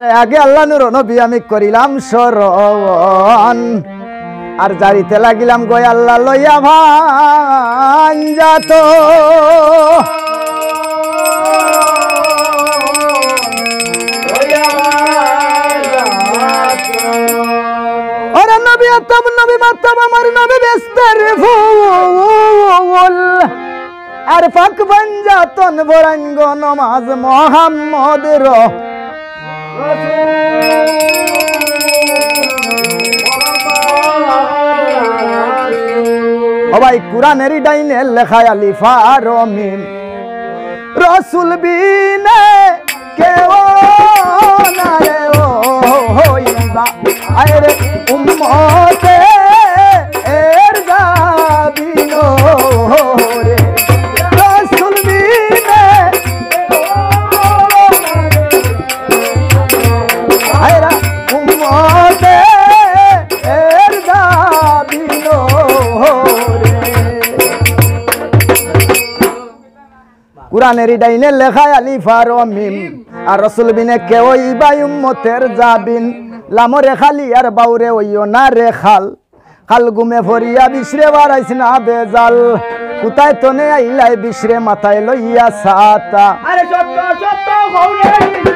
আগে আল্লাহ নূর নবী আমি করিলাম শরণ আর জারিতে লাগিলাম গয় আল্লাহ লইয়া ভাঞ্জাত ওরে নবী আতম নবী মাতম আমার নবী বেস্তের ফুল আর ফাক ভাঞ্জাতন বরাঙ্গ নমাজ মোহাম্মদের ও ভাই কুরআনের ডাইনে লেখা আলিফ আর মিম রাসূল বিনে কেউ না রে ও হইবা আরে উম্মতে এর গাবিনো রে রাসূল বিনে আরে উম্মতে এর গাবিনো কুরআনের ডাইনে লেখা আলিফ আর মিম আর রাসূল বিনে কেউ ইবাই উম্মতের জাবিন লামরে খালি আর বাউরে ওইও না রে খাল খাল গুমে ফরিয়া বিশরে বারাইছ না বেজাল কুতায় তনে আইলাই বিশরে মাথায় লইয়া সাতা আরে সত্য সত্য হৌরে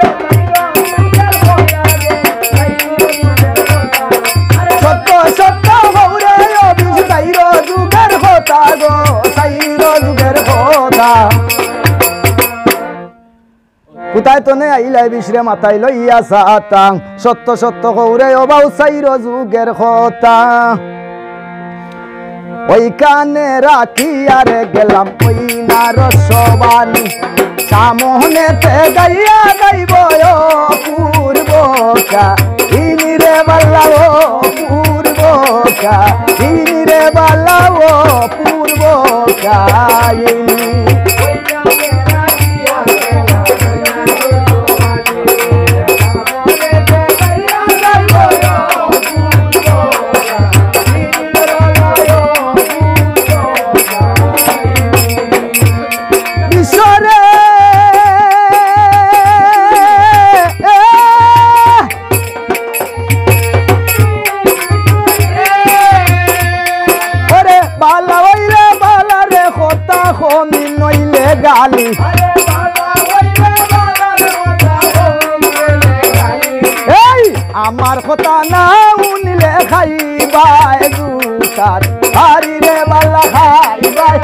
সত্য সত্য হৌরে ও বিশ সাইরো যুগের কথা গো সাইরো যুগের কথা কুতায় তনে আইলাই বিশরে মাথায় লইয়া সাতাং সত্য সত্য কৌরে অবাউ সাইরো যুগের কথা ওই কানে রাখি আর গেলাম ওই না রসবানি সামনেতে গাইয়া গাইব পূর্বকা ইনি রে বাল্লাও পূর্বকা ইনি রে বাল্লাও পূর্বকা ইনি গালি এই আমার কথা না উনিলে খাইবাই দুকার হারি রে বালা খাইবাই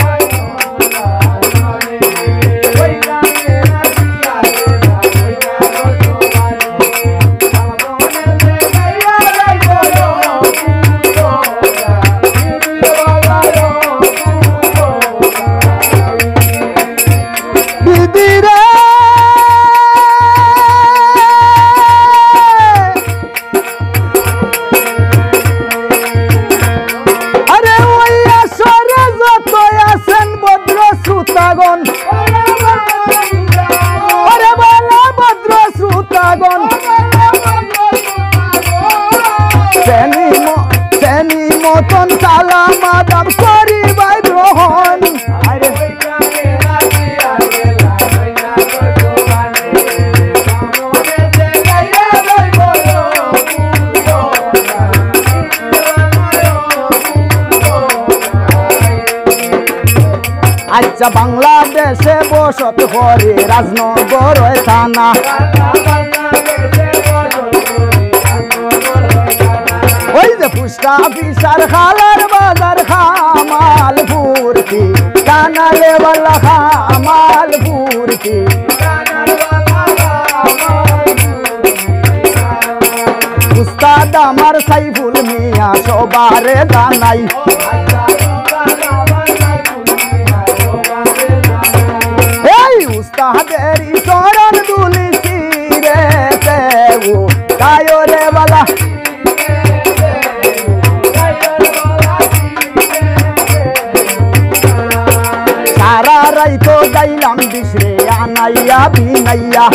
মতন সালাম আদাব করি ভাই গ্রহণ আচ্ছা বাংলাদেশে বসত করে রাজনগর থানা ওই যে পুষ্টা অফিসার খালার বাজার খামাল ফুরতি কানালে বালা খামাল ফুরতি উস্তাদ আমার সাইফুল মিয়া সবারে জানাই এই উস্তাদের চরণ দুলিছি রে তেও কায়রে বালা সারা রাইতো গাইলাম বিশরে আনাইয়া বিনাইয়া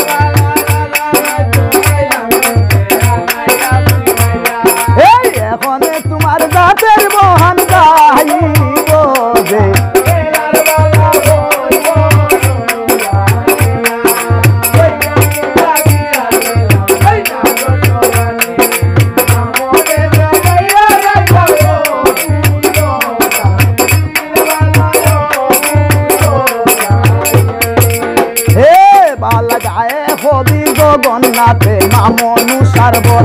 এই এখন তোমার জাতের মহান গাইব যে জগন্নাথে মামনু সারবর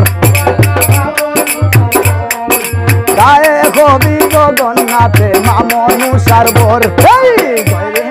গায়ে কবি জগন্নাথে মামনু সারবর